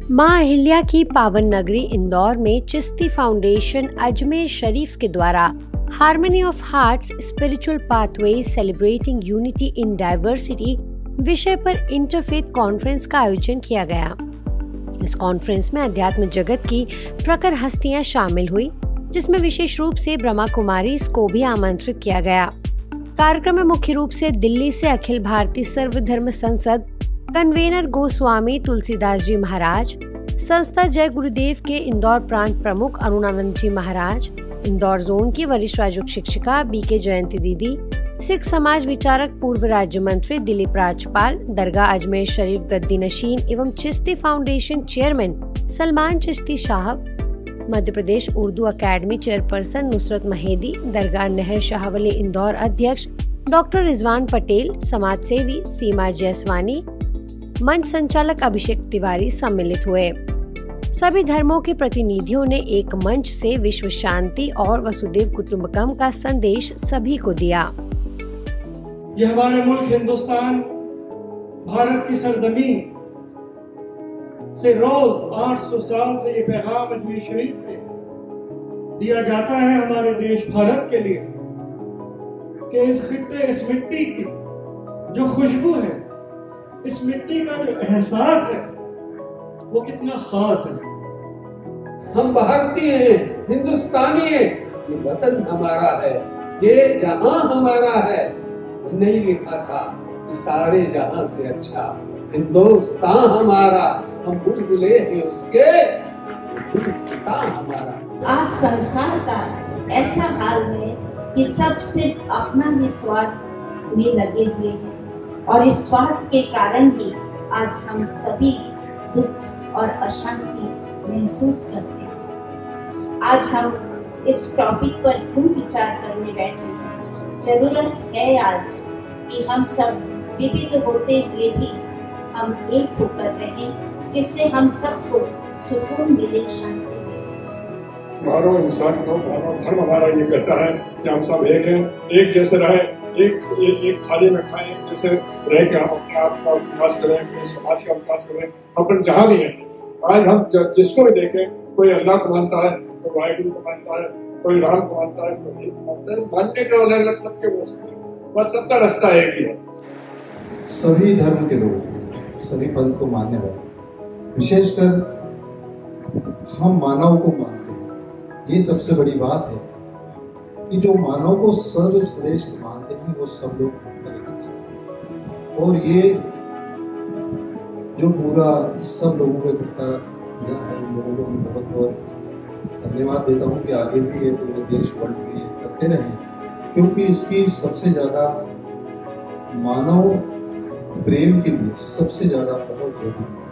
मां अहिल्या की पावन नगरी इंदौर में चिश्ती फाउंडेशन अजमेर शरीफ के द्वारा harmony of hearts spiritual pathway celebrating unity in diversity विषय पर इंटरफेथ कॉन्फ्रेंस का आयोजन किया गया। इस कॉन्फ्रेंस में अध्यात्म जगत की प्रखर हस्तियां शामिल हुई, जिसमें विशेष रूप से ब्रह्मा कुमारी को भी आमंत्रित किया गया। कार्यक्रम में मुख्य रूप से दिल्ली से अखिल भारतीय सर्वधर्म संसद कन्वेनर गोस्वामी तुलसीदास जी महाराज, संस्था जय गुरुदेव के इंदौर प्रांत प्रमुख अरुणानंद जी महाराज, इंदौर जोन की वरिष्ठ राजयोग शिक्षिका बीके जयंती दीदी, सिख समाज विचारक पूर्व राज्य मंत्री दिलीप राजपाल, दरगाह अजमेर शरीफ गद्दी नशीन एवं चिश्ती फाउंडेशन चेयरमैन सलमान चिश्ती साहब, मध्य प्रदेश उर्दू अकेडमी चेयरपर्सन नुसरत महेदी, दरगाह नहर शाहवली इंदौर अध्यक्ष डॉक्टर रिजवान पटेल, समाज सेवी सीमा जयसवानी, मंच संचालक अभिषेक तिवारी सम्मिलित हुए। सभी धर्मों के प्रतिनिधियों ने एक मंच से विश्व शांति और वसुदेव कुटुंबकम का संदेश सभी को दिया। यह हमारे मुल्क हिंदुस्तान भारत की सरजमीन से रोज 800 साल से ये पैगाम अजमेर शरीफ में दिया जाता है हमारे देश भारत के लिए कि इस खित्ते, इस मिट्टी की जो खुशबू है, इस मिट्टी का जो एहसास है वो कितना खास है। हम भारतीय हैं, हिंदुस्तानी हैं, ये वतन हमारा है, ये जहां हमारा है। हमने ही लिखा था कि सारे जहां से अच्छा हिंदुस्तान हमारा, हम बुलबुले हैं उसके, गुलिस्तान हमारा। आज संसार का ऐसा हाल है कि सब सिर्फ अपना ही स्वार्थ में लगे हुए हैं और इस स्वार्थ के कारण ही आज हम सभी दुख और अशांति महसूस करते हैं। आज हम इस टॉपिक पर क्यों विचार करने बैठे हैं? जरूरत है आज कि हम सब विविध होते हुए भी हम एक होकर रहें, जिससे हम सबको सुकून मिले, शांति मिले। मानव इंसान को मानव धर्म हमारा ये कहता है कि हम सब एक हैं, एक जैसे रहें, एक थाली में खाएं, जैसे रह के हम अपने आप का विकास करें, अपने समाज का विकास करें, अपन जहाँ भी हैं। आज हम जिसको भी देखें, कोई अल्लाह को मानता है, कोई वाहिगुरु को मानता है, कोई राम को मानता है, कोई भीम को मानता है। मानने का अलग अलग सबके हो सकते हैं, बस सबका रास्ता एक ही है। सभी धर्म के लोग, सभी पंथ को मानने वाले, विशेषकर हम मानव को मानते हैं। ये सबसे बड़ी बात है कि जो मानव को सर्वश्रेष्ठ मानते हैं वो सब लोग और ये जो पूरा सब लोगों को इकट्ठा किया है, उन लोगों को मैं बहुत बहुत धन्यवाद देता हूँ कि आगे भी ये पूरे देश वर्ल्ड में करते रहें, क्योंकि इसकी सबसे ज़्यादा मानव प्रेम के लिए सबसे ज़्यादा बहुत जरूरी है।